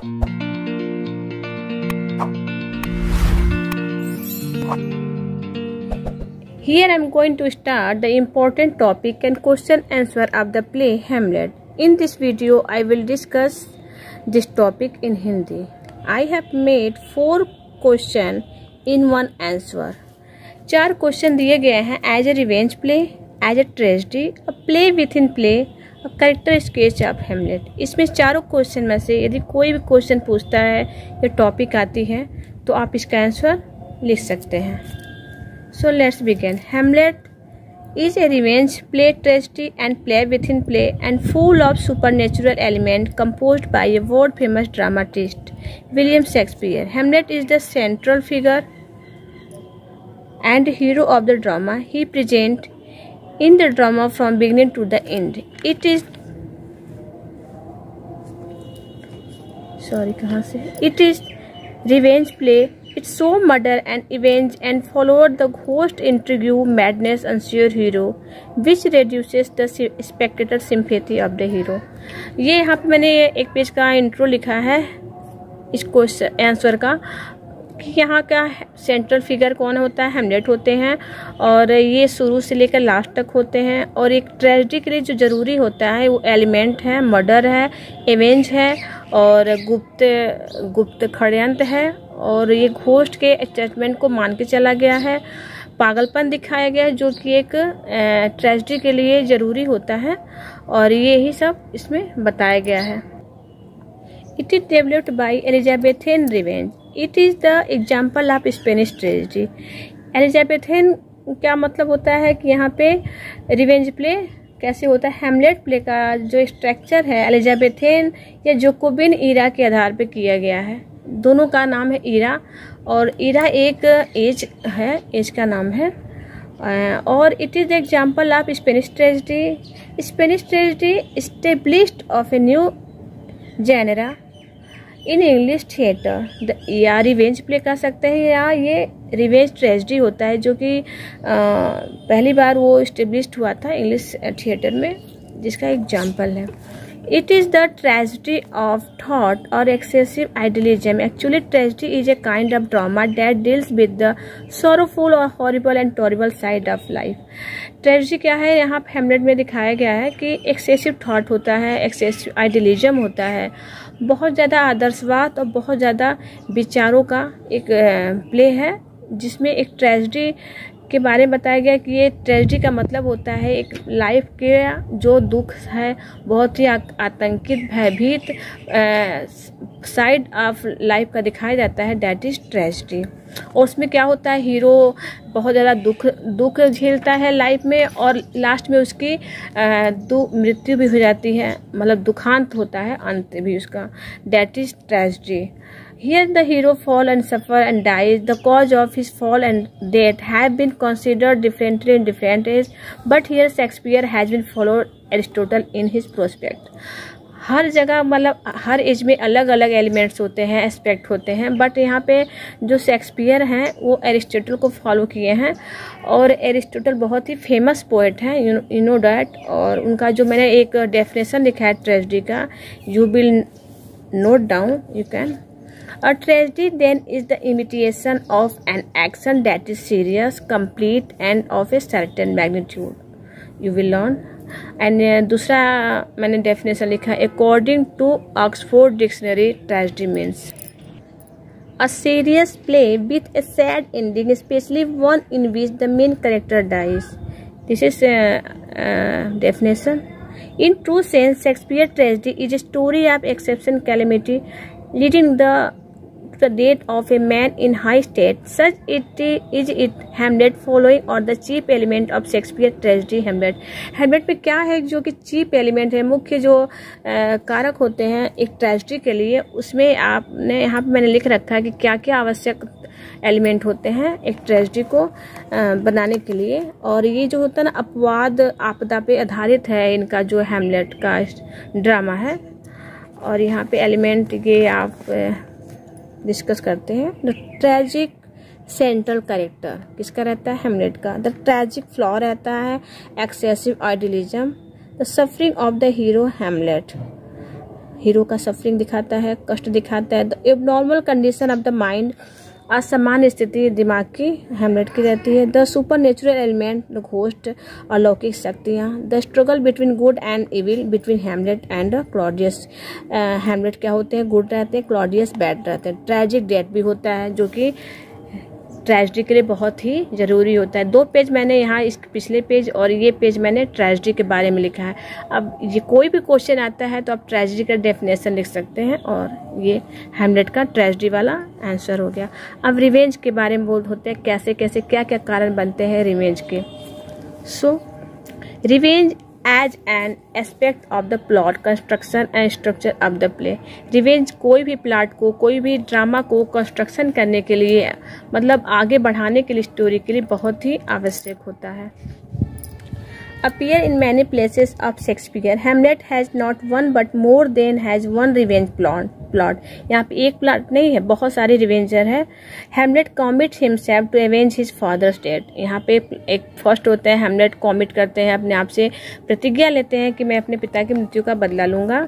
Here I am going to start the important topic and question answer of the play Hamlet. In this video I will discuss this topic in Hindi. I have made 4 questions in one answer. 4 question दिए गए हैं as a revenge play, as a tragedy, a play within play, a character sketch of Hamlet. इसमें चारों question में से यदि कोई भी क्वेश्चन पूछता है या टॉपिक आती है तो आप इसका आंसर लिख सकते हैं। So let's begin. Hamlet is a revenge play, tragedy and play within play and full of supernatural element composed by a world famous dramatist William Shakespeare. Hamlet is the central figure and hero of the drama. He present in the drama from beginning to the end. It is revenge play. It saw murder and revenge and followed the ghost intrigue, madness, unsure hero, which reduces the spectator sympathy of the hero. ये यहाँ पे मैंने एक page का intro लिखा है इस question answer का कि यहाँ का सेंट्रल फिगर कौन होता है, हेमलेट होते हैं और ये शुरू से लेकर लास्ट तक होते हैं। और एक ट्रेजेडी के लिए जो ज़रूरी होता है वो एलिमेंट है, मर्डर है, एवेंज है और गुप्त षड्यंत्र है और ये घोस्ट के अटैचमेंट को मान के चला गया है। पागलपन दिखाया गया है जो कि एक ट्रेजेडी के लिए ज़रूरी होता है और ये ही सब इसमें बताया गया है। It is developed by Elizabethan revenge. It is the example of Spanish tragedy. Elizabethan क्या मतलब होता है कि यहाँ पे रिवेंज प्ले कैसे होता है। हेमलेट प्ले का जो स्ट्रक्चर है एलिजाबेथन या जोकोबिन ईरा के आधार पे किया गया है। दोनों का नाम है ईरा और ईरा एक एज है, एज का नाम है। और it is the example of Spanish tragedy. Spanish tragedy established of a new genre in English theatre. या रिवेंज प्ले कर सकते हैं या ये रिवेंज ट्रेजेडी होता है जो कि पहली बार वो इस्टेब्लिश्ड हुआ था इंग्लिश थिएटर में, जिसका एग्जाम्पल है। It is the tragedy of thought or excessive idealism. Actually, tragedy is a kind of drama that deals with the sorrowful or horrible and terrible side of life. Tragedy क्या है, यहाँ पे हेमलेट में दिखाया गया है कि excessive thought होता है, excessive idealism होता है, बहुत ज़्यादा आदर्शवाद और बहुत ज़्यादा विचारों का एक प्ले है जिसमें एक ट्रेजेडी के बारे में बताया गया कि ये ट्रेजेडी का मतलब होता है एक लाइफ के जो दुख है, बहुत ही आतंकित भयभीत साइड ऑफ लाइफ का दिखाया जाता है, दैट इज ट्रेजेडी। और उसमें क्या होता है, हीरो बहुत ज़्यादा दुख झेलता है लाइफ में और लास्ट में उसकी मृत्यु भी हो जाती है, मतलब दुखांत होता है अंत भी उसका, that is tragedy. Here the hero fall and suffer and dies. The cause of his fall and death have been considered differently in different ages, but here Shakespeare has been followed Aristotle in his prospect. हर जगह मतलब हर as में अलग अलग elements होते हैं, aspect होते हैं, बट यहाँ पे जो शेक्सपियर हैं वो एरिस्टोटल को फॉलो किए हैं और एरिस्टोटल बहुत ही फेमस पोएट हैं, यू नो डैट। और उनका जो मैंने एक डेफिनेशन लिखा है ट्रेजेडी का, you will note down, you can. A tragedy then is the imitation of an action that is serious, complete and of a certain magnitude. You will learn. And दूसरा मैंने definition लिखा है, according to Oxford Dictionary, tragedy means a serious play with a sad ending, especially one in which the main character dies. This is definition. In true sense, Shakespeare tragedy is a story of exception, calamity, leading the death of a man in high state. Such it Hamlet following or the chief element of Shakespeare tragedy Hamlet. Hamlet में क्या है जो कि chief element है, मुख्य जो कारक होते हैं एक ट्रेजेडी के लिए, उसमें आपने यहाँ पे मैंने लिख रखा है कि क्या क्या आवश्यक एलिमेंट होते हैं एक ट्रेजेडी को बनाने के लिए। और ये जो होता है ना अपवाद आपदा पे आधारित है इनका जो हेमलेट का ड्रामा है। और यहाँ पे एलिमेंट ये आप डिस्कस करते हैं। द ट्रेजिक सेंट्रल कैरेक्टर किसका रहता है, हेमलेट का। द ट्रेजिक फ्लॉ रहता है excessive idealism. The suffering of the hero Hamlet. Hero का सफरिंग दिखाता है, कष्ट दिखाता है। The abnormal condition of the mind, असामान्य स्थिति दिमाग की हैमलेट की रहती है। The super natural element, the ghost, अलौकिक शक्तियाँ। The struggle between good and evil, between Hamlet and Claudius. Hamlet क्या होते हैं, गुड रहते हैं, क्लॉडियस बैड रहते हैं। ट्रेजिक डेथ भी होता है जो कि ट्रेजिडी के लिए बहुत ही ज़रूरी होता है। 2 पेज मैंने यहाँ, इस पिछले पेज और ये पेज मैंने ट्रेजिडी के बारे में लिखा है। अब ये कोई भी क्वेश्चन आता है तो आप ट्रेजिडी का डेफिनेशन लिख सकते हैं और ये हैमलेट का ट्रेजिडी वाला आंसर हो गया। अब रिवेंज के बारे में बोल होते हैं, कैसे कैसे क्या क्या कारण बनते हैं रिवेंज के। So revenge as an aspect of the plot construction and structure of the play. Revenge कोई भी प्लॉट को, कोई भी ड्रामा को कंस्ट्रक्शन करने के लिए, मतलब आगे बढ़ाने के लिए, स्टोरी के लिए बहुत ही आवश्यक होता है। Appear in many places of Shakespeare. Hamlet has not one but more than has one revenge plot. यहाँ पे एक प्लॉट नहीं है, बहुत सारे रिवेंजर है। Hamlet commits himself to avenge his father's death. यहाँ पे एक फर्स्ट होता है, Hamlet कॉमिट करते हैं, अपने आप से प्रतिज्ञा लेते हैं कि मैं अपने पिता की मृत्यु का बदला लूँगा।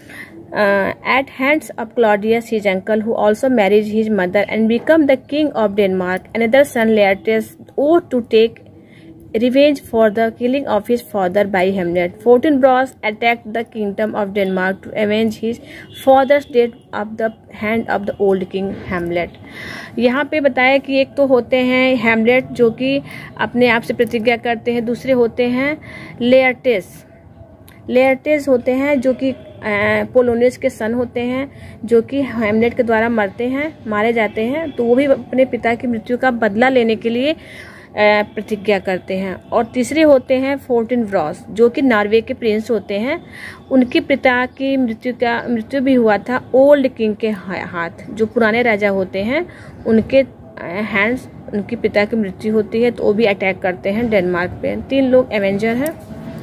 At hands of Claudius, his uncle, who also marries his mother and become the king of Denmark, another son Laertes ought to take revenge for the killing of his father by Hamlet. Fortinbras attacked the kingdom of Denmark to avenge his father's death of the hand of the old king Hamlet. यहाँ पे बताया कि एक तो होते हैं Hamlet जो कि अपने आप से प्रतिज्ञा करते हैं, दूसरे होते हैं लेयर्टेस। लेयर्टेस होते हैं जो कि पोलोनियस के सन होते हैं, जो कि हैमलेट के द्वारा मारे जाते हैं, तो वो भी अपने पिता की मृत्यु का बदला लेने के लिए प्रतिज्ञा करते हैं। और तीसरे होते हैं फोर्टिनब्रॉस जो कि नॉर्वे के प्रिंस होते हैं। उनके पिता की मृत्यु भी हुआ था ओल्ड किंग के हाथ, जो पुराने राजा होते हैं उनके हैंड्स उनके पिता की मृत्यु होती है, तो वो भी अटैक करते हैं डेनमार्क पे। 3 लोग एवेंजर हैं।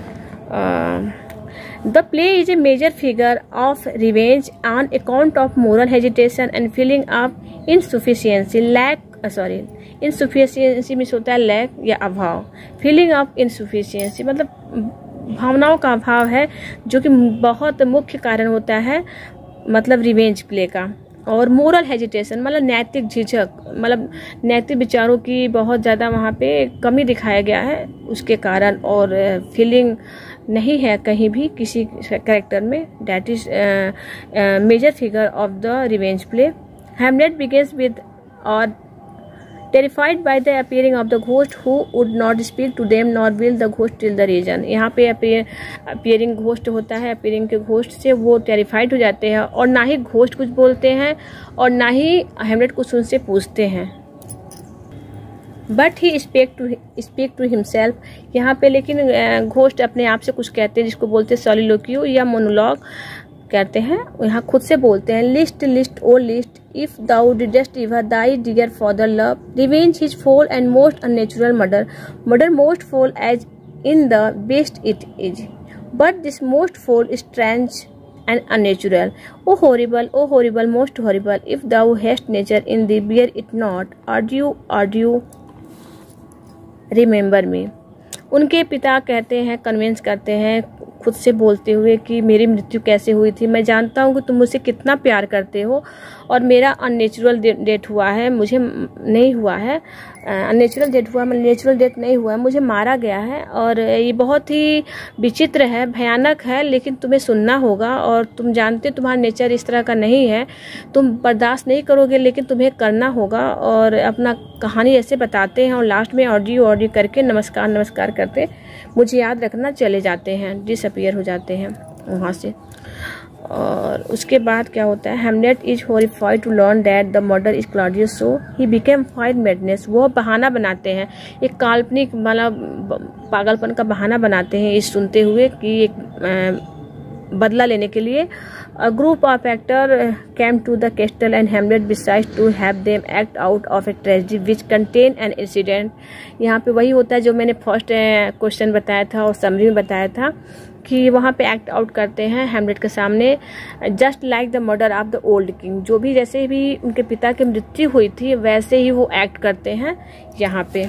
The play is a major figure of revenge on account of moral hesitation and feeling of insufficiency. insufficiency means होता है लैक या अभाव। फीलिंग ऑफ insufficiency मतलब भावनाओं का अभाव है, जो कि बहुत मुख्य कारण होता है मतलब रिवेंज प्ले का। और मोरल हेजिटेशन मतलब नैतिक झिझक, मतलब नैतिक विचारों की बहुत ज़्यादा वहाँ पे कमी दिखाया गया है उसके कारण। और फीलिंग नहीं है कहीं भी किसी कैरेक्टर में। That is major figure of the revenge play. Hamlet begins with और terrified by the appearing of the ghost who would not speak to them nor will the ghost till the reason. यहाँ पे appearing ghost होता है, appearing के ghost से वो terrified हो जाते हैं और ना ही ghost कुछ बोलते हैं और ना ही हैमलेट कुछ उनसे पूछते हैं। But he speak to himself. यहाँ पे लेकिन ghost अपने आप से कुछ कहते हैं, जिसको बोलते हैं soliloquy या monologue कहते हैं। यहाँ खुद से बोलते हैं, list list O list, if thou didst ever thy dear father love, revenge his foul and most unnatural murder, murder most foul as in the best it is, but this most foul strange and unnatural, O horrible most horrible, if thou hast nature in thee bear it not, adieu remember me. उनके पिता कहते हैं, convince करते हैं खुद से बोलते हुए कि मेरी मृत्यु कैसे हुई थी, मैं जानता हूँ कि तुम मुझसे कितना प्यार करते हो और मेरा अननेचुरल डेथ हुआ है, मुझे नहीं हुआ है, अननेचुरल डेथ हुआ, मतलब नेचुरल डेथ नहीं हुआ है, मुझे मारा गया है। और ये बहुत ही विचित्र है, भयानक है, लेकिन तुम्हें सुनना होगा और तुम जानते तुम्हारा नेचर इस तरह का नहीं है, तुम बर्दाश्त नहीं करोगे, लेकिन तुम्हें करना होगा। और अपना कहानी ऐसे बताते हैं और लास्ट में ऑडियो करके नमस्कार करते मुझे याद रखना चले जाते हैं, डिसअपीयर हो जाते हैं वहाँ से। और उसके बाद क्या होता है, Hamlet is horrified to learn that the murder is Claudius, so he became feigned madness. वो बहाना बनाते हैं, एक काल्पनिक मतलब पागलपन का बहाना बनाते हैं इस सुनते हुए कि एक बदला लेने के लिए। A group of actors came to the castle and Hamlet decides to have them act out of a tragedy which contained an incident. यहाँ पे वही होता है जो मैंने फर्स्ट क्वेश्चन बताया था और समरी में बताया था कि वहाँ पे एक्ट आउट करते हैं हैमलेट के सामने, just like the murder of the old king. जो भी जैसे भी उनके पिता की मृत्यु हुई थी वैसे ही वो एक्ट करते हैं यहाँ पे।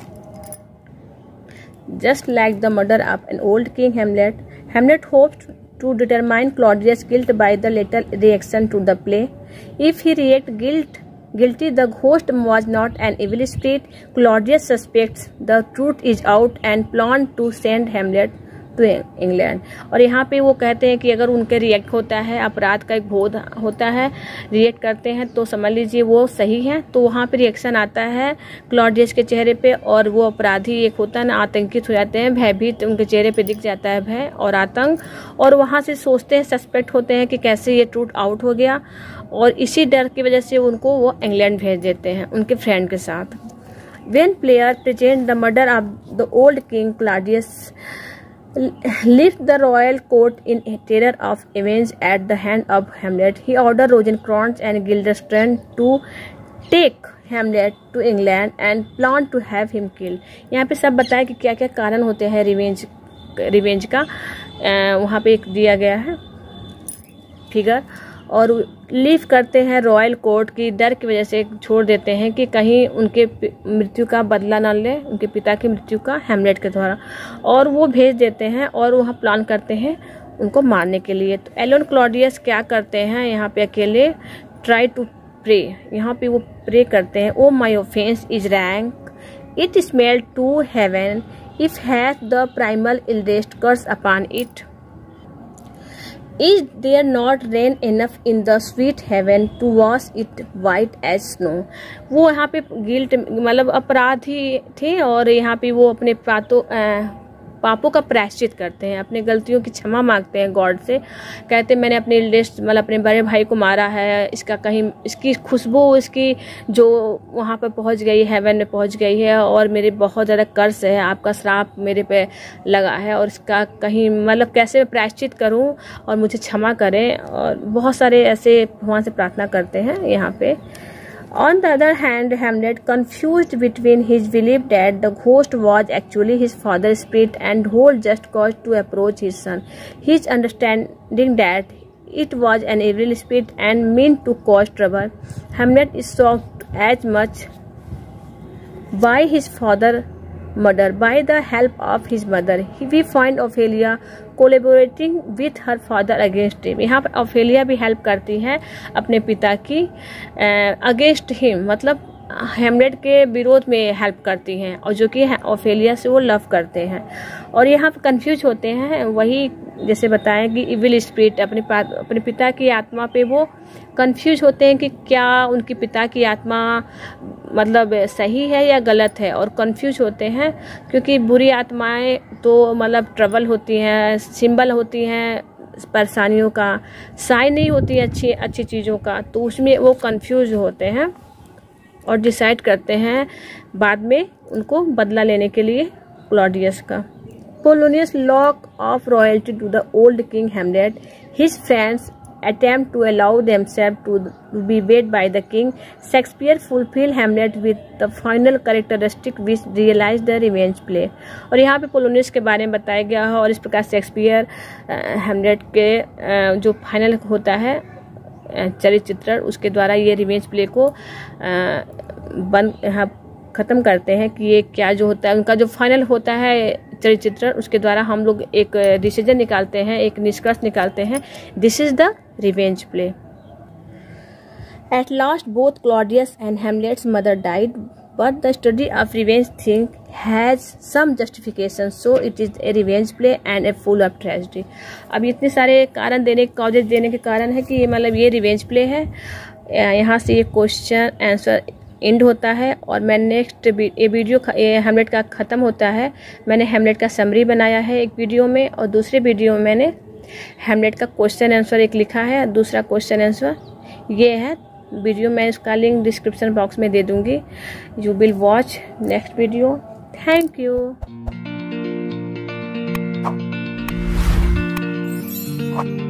Just like the murder of an old king Hamlet hopes to determine Claudius' guilt by the later reaction to the play. If he reacted guilty, the ghost was not an evil spirit. Claudius suspects the truth is out and plans to send Hamlet to England. और यहाँ पे वो कहते हैं कि अगर उनके react होता है, अपराध का एक बोध होता है, रिएक्ट करते हैं तो समझ लीजिए वो सही है। तो वहाँ पे रिएक्शन आता है क्लॉडियस के चेहरे पे और वो अपराधी एक होता है ना, आतंकित हो जाते हैं, भयभीत, उनके चेहरे पे दिख जाता है भय और आतंक, और वहाँ से सोचते हैं, सस्पेक्ट होते हैं कि कैसे ये ट्रूथ आउट हो गया, और इसी डर की वजह से उनको वो इंग्लैंड भेज देते हैं उनके फ्रेंड के साथ। When player present the murder of the old king, Claudius left the royal court in terror of revenge at the hand of Hamlet. He ordered Rosencrantz and Guildenstern to take Hamlet to England and planned to have him killed. यहाँ पे सब बताया कि क्या क्या कारण होते हैं रिवेंज का, वहाँ पे एक दिया गया है फिगर, और लीव करते हैं रॉयल कोर्ट की डर की वजह से, छोड़ देते हैं कि कहीं उनके मृत्यु का बदला न ले, उनके पिता की मृत्यु का हेमलेट के द्वारा, और वो भेज देते हैं और वहाँ प्लान करते हैं उनको मारने के लिए। तो एलोन क्लॉडियस क्या करते हैं यहाँ पे अकेले, ट्राई टू प्रे, यहाँ पे वो प्रे करते हैं, O my offence is rank, it smell to heaven, if hath the primal eldest curse upon it, Is there not rain enough in the sweet heaven to wash it white as snow? वो यहाँ पे guilt मतलब अपराधी थे और यहाँ पे वो अपने पापों का प्रायश्चित करते हैं, अपने गलतियों की क्षमा मांगते हैं गॉड से, कहते हैं मैंने अपने मतलब अपने बड़े भाई को मारा है, इसका कहीं इसकी खुशबू इसकी जो वहाँ पर पहुँच गई, हेवन में पहुँच गई है, और मेरे बहुत ज़्यादा कर्ज है, आपका श्राप मेरे पे लगा है, और इसका कहीं मतलब कैसे मैं प्रायश्चित करूँ और मुझे क्षमा करें, और बहुत सारे ऐसे भगवान से प्रार्थना करते हैं यहाँ पे। On the other hand, Hamlet, confused between his belief that the ghost was actually his father's spirit and hold just cause to approach his son, his understanding that it was an evil spirit and meant to cause trouble. Hamlet is shocked as much by his father's murder. By the help of his mother, we find Ophelia collaborating with her father against him. यहाँ पर Ophelia भी help करती है अपने पिता की against him, मतलब हेमलेट के विरोध में हेल्प करती हैं, और जो कि ऑफेलिया से वो लव करते हैं, और यहाँ पर कंफ्यूज होते हैं, वही जैसे बताएं कि इविल स्पिरिट अपने पिता की आत्मा पे वो कंफ्यूज होते हैं कि क्या उनके पिता की आत्मा मतलब सही है या गलत है, और कंफ्यूज होते हैं क्योंकि बुरी आत्माएं तो मतलब ट्रबल होती हैं, सिंबल होती हैं परेशानियों का, साइन नहीं होती है अच्छी चीज़ों का, तो उसमें वो कंफ्यूज होते हैं और डिसाइड करते हैं बाद में उनको बदला लेने के लिए क्लॉडियस का। Polonius lock of royalty to the old king Hamlet. His friends attempt to allow themselves to be weighed by the king. Shakespeare fulfill Hamlet with the final characteristic which realize the revenge play. और यहाँ पे Polonius के बारे में बताया गया है, और इस प्रकार शेक्सपियर हेमलेट के जो फाइनल होता है चरित्र, उसके द्वारा ये रिवेंज प्ले को ख़त्म करते हैं कि ये क्या जो होता है उनका जो फाइनल होता है चरित्र, उसके द्वारा हम लोग एक डिसीजन निकालते हैं, एक निष्कर्ष निकालते हैं, this is the revenge play. At last both Claudius and Hamlet's mother died, but the study of revenge thing has some justification, so it is a revenge play and a full of tragedy. अब इतने सारे कारण causes देने के कारण है कि मतलब ये रिवेंज प्ले है। यहाँ से ये क्वेश्चन आंसर एंड होता है, और मैं नेक्स्ट ये वीडियो हेमलेट का ख़त्म होता है। मैंने हेमलेट का समरी बनाया है एक वीडियो में, और दूसरे वीडियो में मैंने हेमलेट का क्वेश्चन आंसर एक लिखा है, दूसरा क्वेश्चन आंसर ये है वीडियो, मैं इसका लिंक डिस्क्रिप्शन बॉक्स में दे दूँगी। You will watch next video. Thank you.